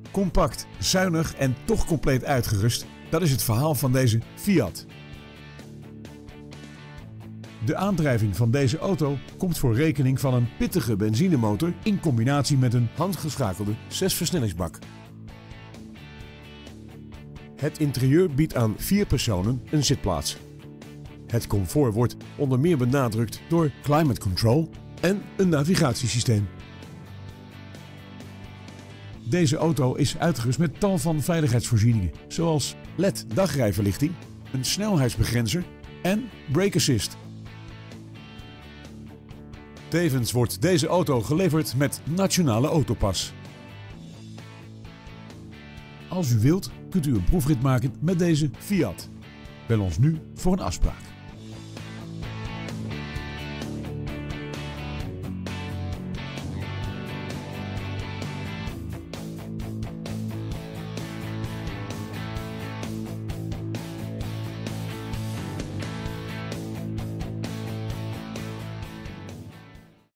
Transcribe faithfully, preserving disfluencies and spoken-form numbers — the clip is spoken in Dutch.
Compact, zuinig en toch compleet uitgerust, dat is het verhaal van deze Fiat. De aandrijving van deze auto komt voor rekening van een pittige benzinemotor in combinatie met een handgeschakelde zesversnellingsbak. Het interieur biedt aan vier personen een zitplaats. Het comfort wordt onder meer benadrukt door climate control en een navigatiesysteem. Deze auto is uitgerust met tal van veiligheidsvoorzieningen, zoals L E D dagrijverlichting, een snelheidsbegrenzer en brake assist. Tevens wordt deze auto geleverd met Nationale Autopas. Als u wilt, kunt u een proefrit maken met deze Fiat. Bel ons nu voor een afspraak.